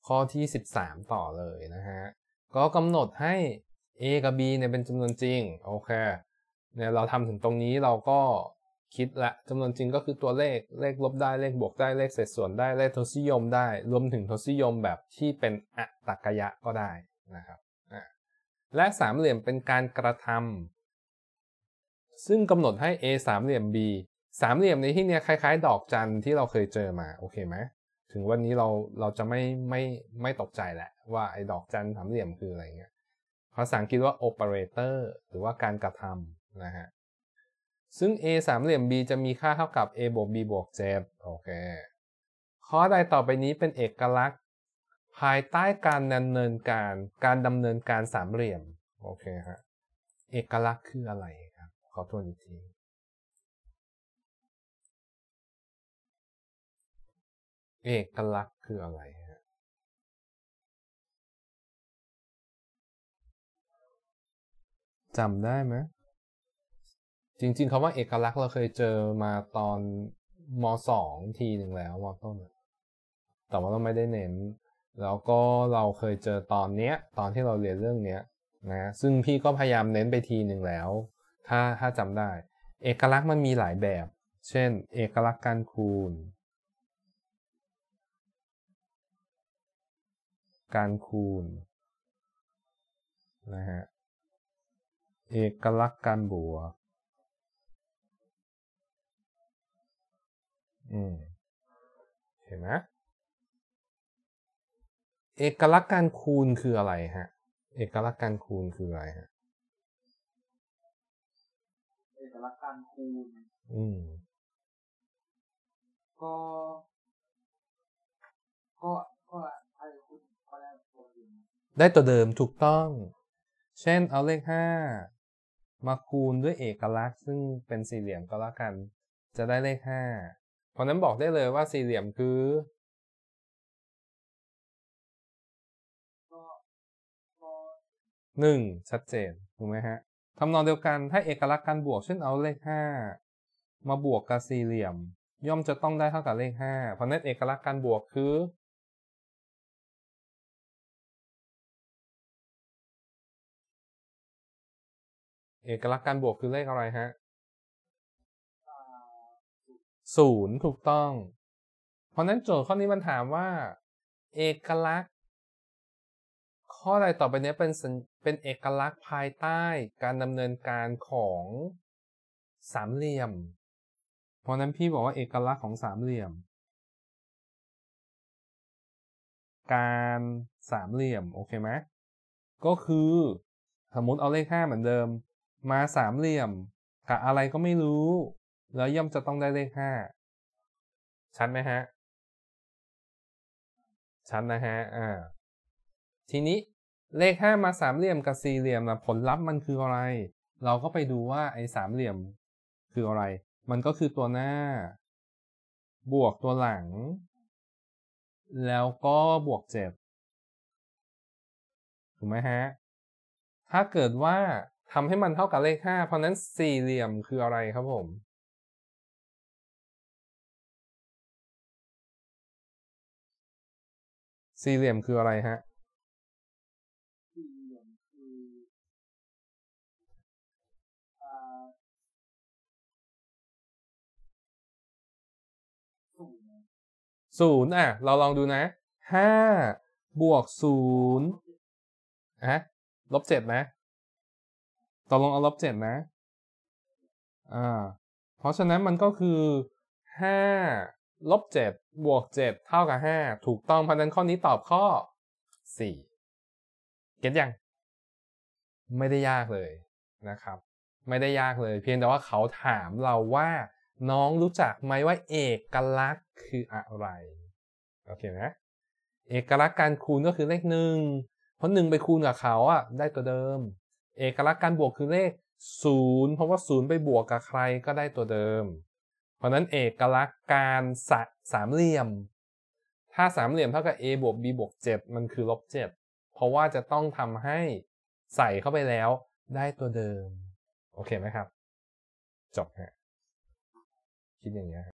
ข้อที่13ต่อเลยนะฮะก็กำหนดให้ a กับ b เนี่ยเป็นจำนวนจริงโอเคเนี่ยเราทำถึงตรงนี้เราก็คิดละจำนวนจริงก็คือตัวเลขลบได้เลขบวกได้เลขเศษส่วนได้เลขทศนิยมได้รวมถึงทศนิยมแบบที่เป็นอตรรกยะก็ได้นะครับและสามเหลี่ยมเป็นการกระทำซึ่งกำหนดให้ a สามเหลี่ยม b สามเหลี่ยมในที่นี้คล้ายๆดอกจันที่เราเคยเจอมาโอเคไหมถึงวันนี้เราจะไม่ตกใจแหละว่าไอ้ดอกจันสามเหลี่ยมคืออะไรเงี้ยภาษาอังกฤษว่า operator หรือว่าการกระทำนะฮะซึ่ง a สามเหลี่ยม b จะมีค่าเท่ากับ a บวก b บวก 7โอเคข้อใดต่อไปนี้เป็นเอกลักษณ์ภายใต้การดำเนินการสามเหลี่ยมโอเคฮะเอกลักษณ์คืออะไรครับขอทวนอีกทีเอกลักษณ์คืออะไรฮะจำได้ไหมจริงๆคำว่าเอกลักษณ์เราเคยเจอมาตอนม.2 ทีหนึ่งแล้วม.ต้นแต่ว่าเราไม่ได้เน้นแล้วก็เราเคยเจอตอนที่เราเรียนเรื่องนี้นะซึ่งพี่ก็พยายามเน้นไปทีหนึ่งแล้วถ้าจำได้เอกลักษณ์มันมีหลายแบบเช่นเอกลักษณ์การคูณนะฮะเอกลักษณ์การบวกเห็นไหมเอกลักษณ์การคูณคืออะไรฮะเอกลักษณ์การคูณคืออะไรฮะเอกลักษณ์การคูณก็ได้ตัวเดิมถูกต้องเช่นเอาเลข5มาคูณด้วยเอกลักษณ์ซึ่งเป็นสี่เหลี่ยมก็แล้วกันจะได้เลข5เพราะนั้นบอกได้เลยว่าสี่เหลี่ยมคือ1ชัดเจนถูกไหมฮะทำนองเดียวกันถ้าเอกลักษณ์การบวกเช่นเอาเลข5มาบวกกับสี่เหลี่ยมย่อมจะต้องได้เท่ากับเลข5เพราะนั้นเอกลักษณ์การบวกคือเอกลักษณ์การบวกคือเลขอะไรฮะ0ถูกต้องเพราะนั้นโจทย์ข้อนี้มันถามว่าเอกลักษณ์ข้อใดต่อไปนี้เป็นเอกลักษณ์ภายใต้การดำเนินการของสามเหลี่ยมเพราะนั้นพี่บอกว่าเอกลักษณ์ของสามเหลี่ยมการสามเหลี่ยมโอเคไหมก็คือสมมติเอาเลข5เหมือนเดิมมาสามเหลี่ยมกับอะไรก็ไม่รู้แล้วย่อมจะต้องได้เลข5ชัดไหมฮะชัดนะฮะทีนี้เลข5มาสามเหลี่ยมกับสี่เหลี่ยมนะผลลัพธ์มันคืออะไรเราก็ไปดูว่าไอ้สามเหลี่ยมคืออะไรมันก็คือตัวหน้าบวกตัวหลังแล้วก็บวก7ถูกไหมฮะถ้าเกิดว่าทำให้มันเท่ากับเลข5เพราะนั้นสี่เหลี่ยมคืออะไรครับผมสี่เหลี่ยมคืออะไรฮะสี่เหลี่ยมคือ 0เราลองดูนะ5บวก0ลบ7นะตกลงเอาลบ7นะเพราะฉะนั้นมันก็คือ5ลบ7บวก7เท่ากับ5ถูกต้องเพราะนั้นข้อนี้ตอบข้อ4เก็ตยังไม่ได้ยากเลยนะครับไม่ได้ยากเลยเพียงแต่ว่าเขาถามเราว่าน้องรู้จักไหมว่าเอกลักษณ์คืออะไรโอเคนะเอกลักษณ์การคูณก็คือเลข1เพราะ1ไปคูณกับเขาได้ตัวเดิมเอกลักษณ์การบวกคือเลข0เพราะว่า0ไปบวกกับใครก็ได้ตัวเดิมเพราะนั้นเอกลักษณ์การสามเหลี่ยมถ้าสามเหลี่ยมเท่ากับ a บวก b บวก7มันคือลบ7เพราะว่าจะต้องทำให้ใส่เข้าไปแล้วได้ตัวเดิมโอเคไหมครับจบฮะคิดอย่างนี้